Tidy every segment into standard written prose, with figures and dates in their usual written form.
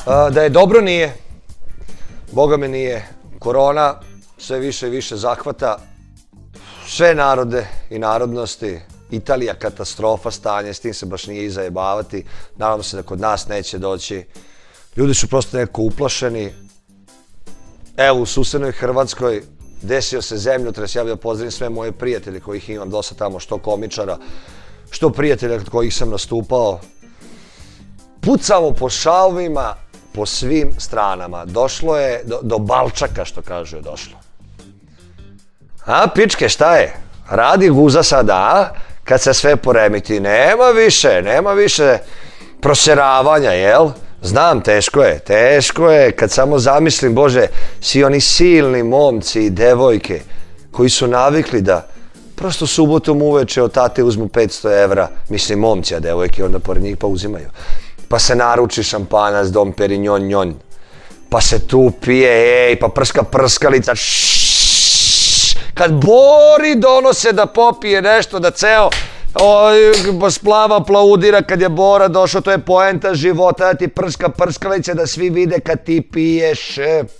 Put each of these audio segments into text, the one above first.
Da je dobro nije. Boga me nije. Korona sve više i više zahvata sve narode i narodnosti. Italija katastrofa stanje, s tim se baš nije izajebavati. Nadam se da kod nas neće doći. Ljudi su prosto nekako uplašeni. Evo, u susednoj Hrvatskoj desio se zemljotres. Ja bih da pozdravim sve moje prijatelje kojih imam dosta tamo, što komičara, što prijatelja kod kojih sam nastupao. Pucamo po šavovima po svim stranama. Došlo je do balčaka, što kažu je došlo. A, pičke, šta je? Radi guza sada, a? Kad se sve poremiti. Nema više proseravanja, jel? Znam, teško je, kad samo zamislim, Bože, svi oni silni momci i devojke koji su navikli da prosto subotom uveče od tate uzmu 500 evra, mislim momci, a devojke onda pored njih pa uzimaju. Pa se naruči šampanac, Dom Perignon, njon, pa se tu pije, ej, pa prska prskalica, kad Bori donose da popije nešto, da ceo splava aplaudira kad je Bora došao, to je poenta života, da ti prska prskalica, da svi vide kad ti piješ.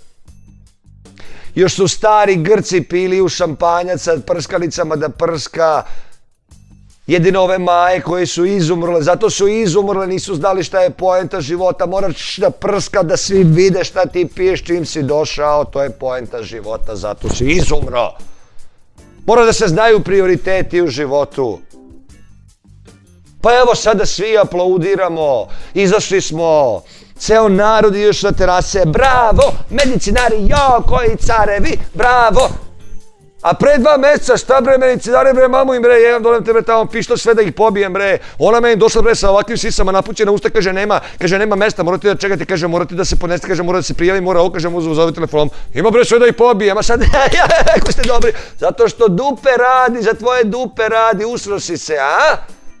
Još su stari Grci pili u šampanjac sa prskalicama da prska. Jedino ove maje koje su izumrle, zato su izumrle, nisu znali šta je poenta života, moraš da prska da svi vide šta ti piješ čim si došao, to je poenta života, zato si izumro. Mora da se znaju prioriteti u životu. Pa evo sada svi aplaudiramo, izašli smo, ceo narod još na terase, bravo, medicinari, jo, koji carevi, bravo. A pre 2 meseca, šta bre, medicinari, bre, mamu im, bre, jedan dolem te, bre, tamo pištolj sve da ih pobijem, bre. Ona meni došla, bre, sa ovakvim sisama, napućena usta, kaže, nema mesta, morate da čekate, kaže, morate da se podneste, kaže, mora da se prijavi, mora ovo, kaže, zove telefonom. Ima, bre, sve da ih pobijem, a sad, ako ste dobri, zato što dupe radi, za tvoje dupe radi, usro si se, a?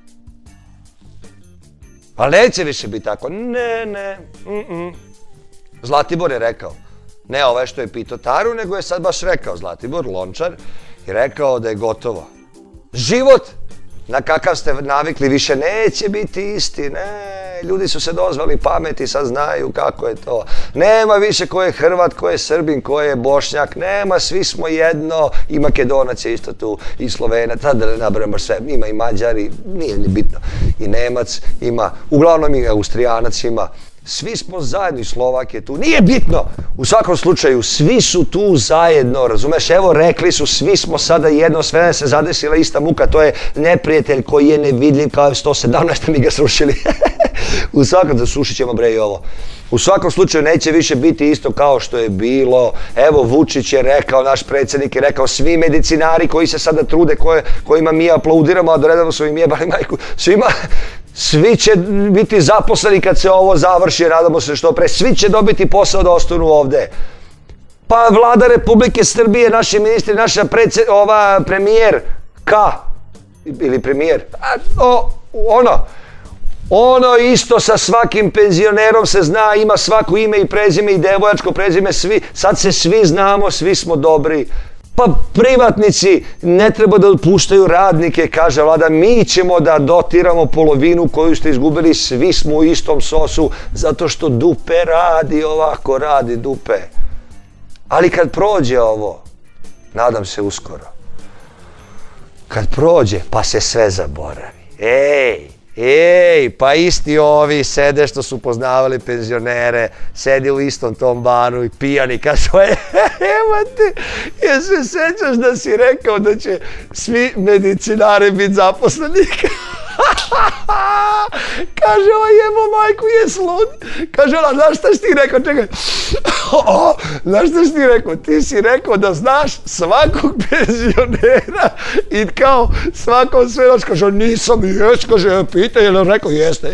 Ali neće više biti tako, ne. Zlatibor je rekao. Ne ovaj što je pitao Taru, nego je sad baš rekao Zlatibor, Lončar, i rekao da je gotovo. Život na kakav ste navikli više neće biti isti, ne, ljudi su se dozvali pameti, sad znaju kako je to. Nema više ko je Hrvat, ko je Srbin, ko je Bošnjak, nema, svi smo jedno, i Makedonac je isto tu, i Slovenac, sad da ne nabrajam baš sve, ima i Mađari, nije ni bitno, i Nemac ima, uglavnom i Austrijanac ima. Svi smo zajedno, i Slovak je tu, nije bitno, u svakom slučaju, svi su tu zajedno, razumeš, evo rekli su, svi smo sada jedno, sve nam se zadesila ista muka, to je neprijatelj koji je nevidljiv kao 117, mi ga srušili, u svakom, da sušit ćemo bre i ovo, u svakom slučaju neće više biti isto kao što je bilo, evo Vučić je rekao, naš predsjednik je rekao, svi medicinari koji se sada trude, kojima mi aplaudiramo, a doredano su im jebali majku, svima, svi će biti zaposleni kad se ovo završi, nadamo se što pre, svi će dobiti posao da ostanu ovde. Pa vlada Republike Srbije, naši ministri, naša premijerka, ili premijer, ono isto sa svakim penzionerom se zna, ima svako ime i prezime i devojačko prezime, sad se svi znamo, svi smo dobri. Pa privatnici ne treba da otpuštaju radnike, kaže vlada, mi ćemo da dotiramo polovinu koju ste izgubili, svi smo u istom sosu, zato što dupe radi, ovako radi dupe. Ali kad prođe ovo, nadam se uskoro, kad prođe pa se sve zaboravi, pa isti ovi sede što su poznavali penzionere, sedi u istom tom banu i pijani, kažu, evo ti, jel se sećaš da si rekao da će svi medicinari biti zaposleni? Kaže, ova jebo majku je slud. Kaže, ona, znaš šta si ti rekao, čekaj, znaš šta si ti rekao, ti si rekao da znaš svakog penzionera i kao svakom sve noć, kaže, nisam, jes, kaže, pitaj, jel on rekao, jeste,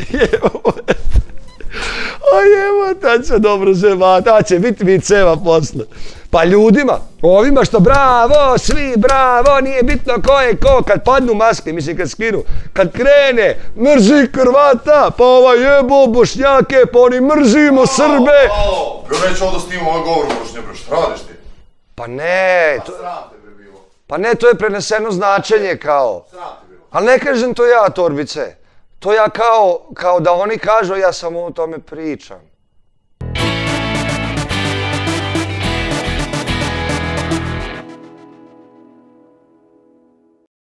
jebo, tad će dobro zeva, tad će biti viceva posle. Pa ljudima, ovima što bravo, svi bravo, nije bitno ko je ko, kad padnu maske, mislim kad skinu, kad krene, mrzi Hrvata, pa jebo Bošnjake, pa oni mrzimo Srbe. Već ovo da snimamo ovaj govor Bošnja, bre, šta radiš ti? Pa ne, pa ne, to je preneseno značenje kao. Ali ne kažem to ja, Torbice, to ja kao da oni kažu, ja samo o tome pričam.